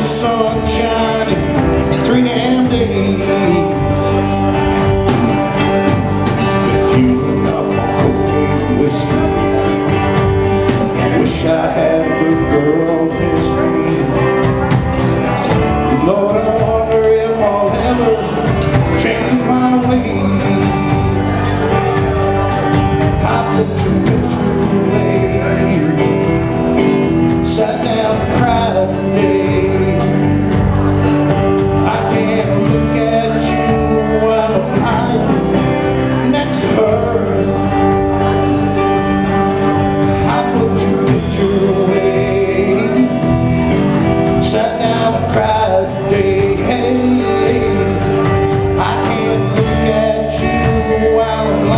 sun shining 3 damn days. If you look up on cocaine and whiskey, I wish I had a good girl miss me. Lord, I wonder if I'll ever change my ways. I put your picture away, sat down and cried today. I can't look at you while I'm next to her. I put your picture away, sat down and cried today. I can't look at you while I'm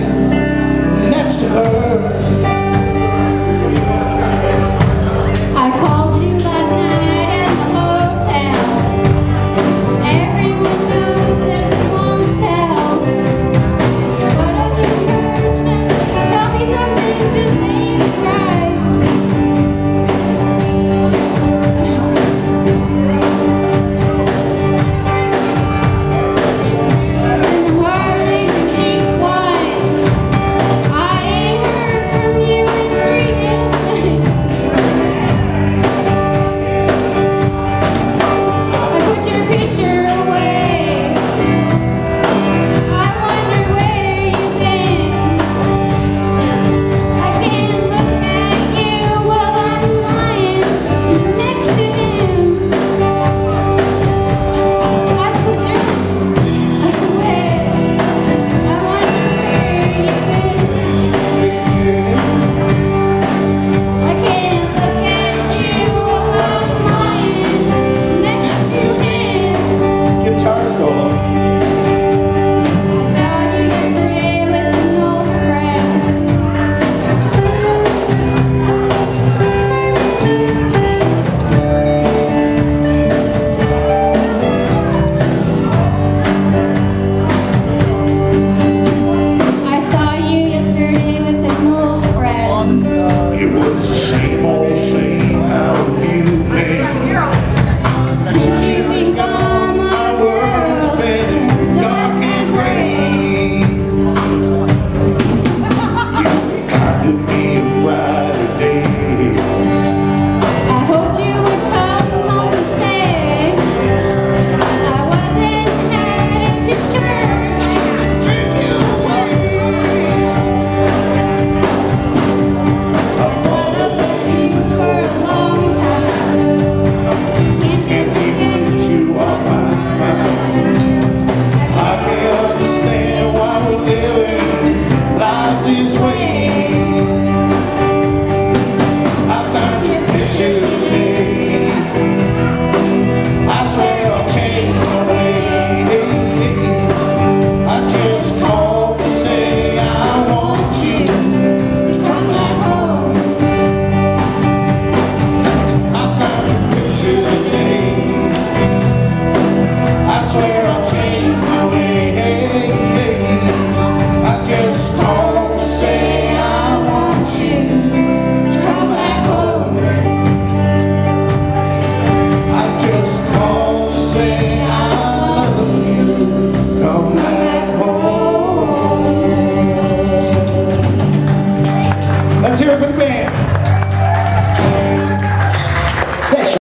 lying next to her. Let's hear it for the band.